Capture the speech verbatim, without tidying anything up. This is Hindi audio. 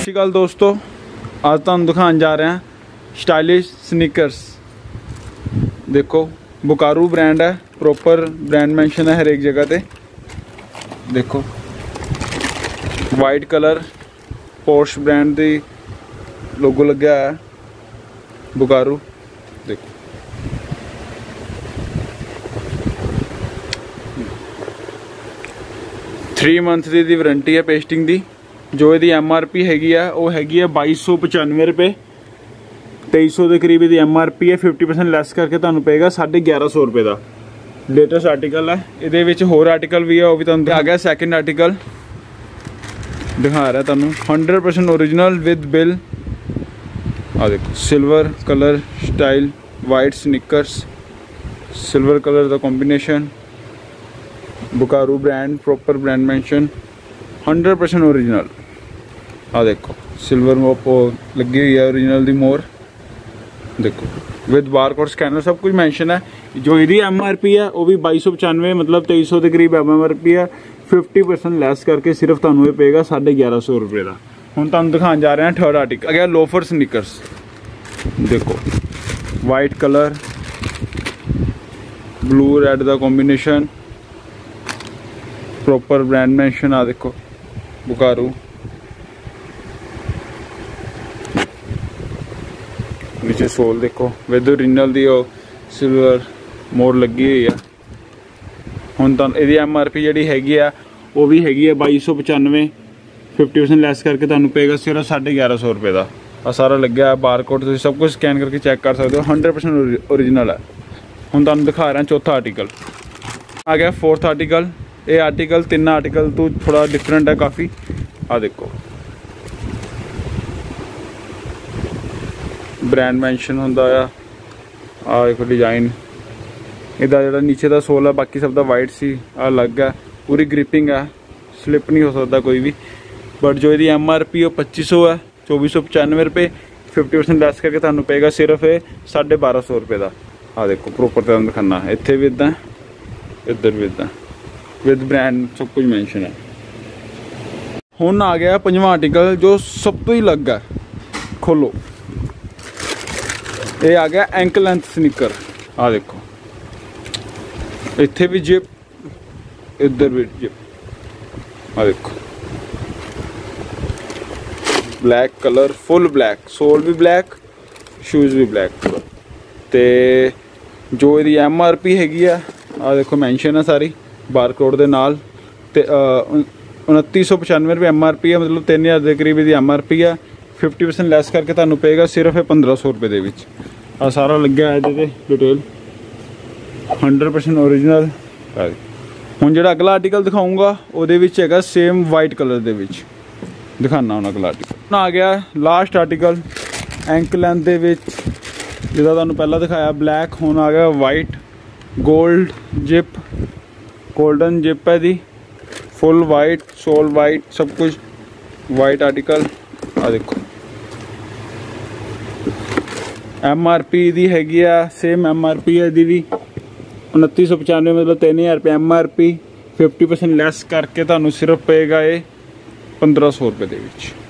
श्री अकाल दोस्तों, आज तुहानू दिखाने जा रहे हैं स्टाइलिश स्नीकर्स। देखो बुकारू ब्रांड है, प्रॉपर ब्रांड मेंशन है हर एक जगह पे। देखो वाइट कलर पोर्श ब्रांड दी लोगो लगा है बुकारू। देखो थ्री मंथ की वारंटी है पेस्टिंग की। जो यदी एम आर पी हैगी है वो हैगी है बाईस सौ पचानवे रुपये, तेईस सौ के करीब यदी एम आर पी है। फिफ्टी परसेंट लैस करके तुहानू पेगा साढ़े ग्यारह सौ रुपये का लेटेस्ट आर्टिकल है। ये होर आर्टिकल भी है, वो भी तुहानू आ गया। सैकेंड आर्टिकल दिखा रहा है तुहानू hundred percent original with bill. आ देखो silver colour style white sneakers, silver colour का combination, Bukaru brand proper brand mention, hundred percent original. आ देखो सिल्वर मोप लगी हुई है ओरिजिनल दी मोर। देखो विद बारकोड स्कैनर सब कुछ मेंशन है। जो यदि एम आर पी है वो भी बाईस सौ पचानवे मतलब तेईस सौ के करीब एम आर पी है। फिफ्टी परसेंट लैस करके सिर्फ तुहानू पेगा साढ़े ग्यारह सौ रुपये का। हुण तुहानू दिखाने जा रहे हैं थर्ड आर्टिकल। अगर लोफर स्नीकर्स देखो वाइट कलर ब्लू रेड का कॉम्बिनेशन, प्रॉपर ब्रांड मेंशन। आ देखो बुकारू, नीचे सोल देखो विद ओरिजिनल दी सिल्वर मोर लगी हुई है। हुण तुहानू इहदी एम आर पी जिहड़ी हैगी है वो भी हैगी है बाईस सौ पचानवे। फिफ्टी परसेंट लैस करके तुहानू पेगा सिर्फ साढ़े ग्यारह सौ रुपये का। आ सारा लग्या है बारकोड, तुसीं सब कुछ स्कैन करके चेक कर सकते हो। हंड्रेड परसेंट ओरिजिनल है। हुण तुहानू दिखा रहे हैं चौथा आर्टिकल। आ गया फोर्थ आर्टिकल। ये आर्टिकल तीन आर्टिकल तो थोड़ा डिफरेंट है काफ़ी। आ देखो ब्रांड मेंशन होंदा आ देखो डिजाइन इहदा जिहड़ा नीचे का सोल है बाकी सब दा वाइट सी आ अलग है। पूरी ग्रिपिंग है, स्लिप नहीं हो सकता कोई भी। बट जो यदि एम आर पी वो पच्चीस सौ है, चौबीस सौ पचानवे रुपये। फिफ्टी परसेंट लैस करके तुहानू पेगा सिर्फ ये साढ़े बारह सौ रुपये का। आ देखो प्रॉपर तुहानू दिखाना इत्थे भी इदा इधर भी इदा विद ब्रांड सब कुछ मेंशन है। हुण आ गया पंजवां आर्टिकल जो सब तो ही अलग है। खोलो ये आ गया एंकल लेंथ स्नीकर। आ देखो इत्थे भी जिप, इधर भी जिप। आ देखो black colour full black, sole भी ब्लैक, शूज भी ब्लैक। ते जो यदि एम आर पी हैगी आ आ देखो मेंशन है सारी बारकोड दे नाल। ते उनती सौ पचानवे रुपये एम आर पी है, मतलब तीन हज़ार के करीब एम आर पी है। फिफ्टी परसेंट लैस करके तुहानू पेगा सिर्फ पंद्रह सौ रुपये दे विच। आ सारा लग्या है ये डिटेल हंड्रेड परसेंट ओरिजिनल। हुण जिहड़ा अगला आर्टिकल दिखाऊंगा उहदे विच हैगा सेम वाइट कलर दे विच। दिखाना हुण अगला आर्टिकल। आ गया लास्ट आर्टिकल एंकल लेंथ दे विच, जिहदा तुहानू पहला दिखाया ब्लैक, हुण आ गया white gold zip, golden zip है दी, फुल वाइट सोल वाइट सब कुछ वाइट आर्टिकल। आ देखो एम आर पी दी हैगी आ सेम एम आर पी है दी भी उनती सौ पचानवे मतलब तीन हज़ार रुपये M R P. Fifty percent less करके तुहानू सिर्फ पेगा ये पंद्रह सौ रुपये दे विच।